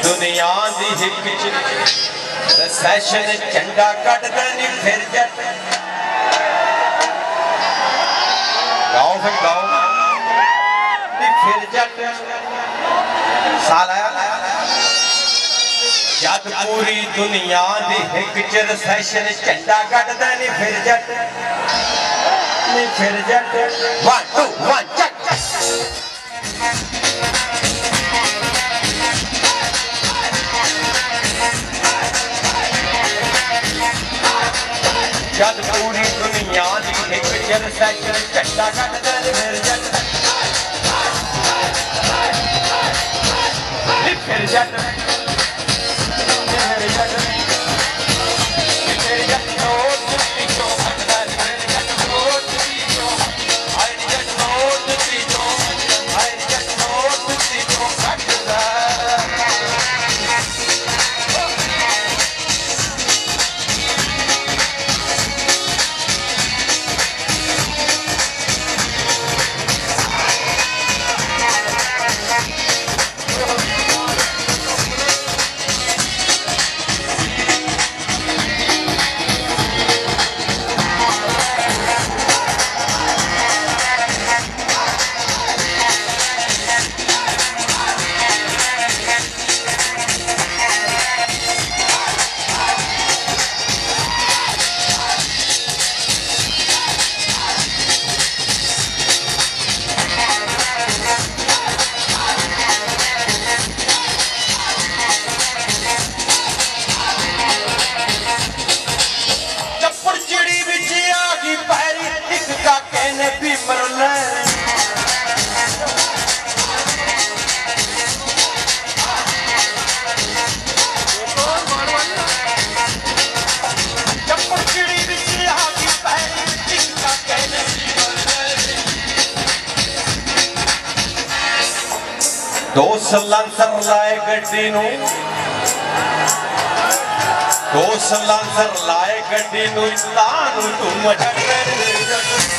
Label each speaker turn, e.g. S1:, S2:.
S1: दुनिया दी हिक च सैशन झंडा कटदा नहीं फिर जट गाओ फिर गाओ नहीं फिर जट साल आया जद पूरी दुनिया दी हिक च रिसेशन झंडा कटदा नहीं फिर जट नहीं फिर जट 1 2 1 चक जद पूरी दुनिया दी हिक च रिसेशन झंडा कटदा नहीं फिर जट नहीं फिर जट दो सलांसर लाए गड्डी नू दो सलांसर लाए गड्डी नू तू मजा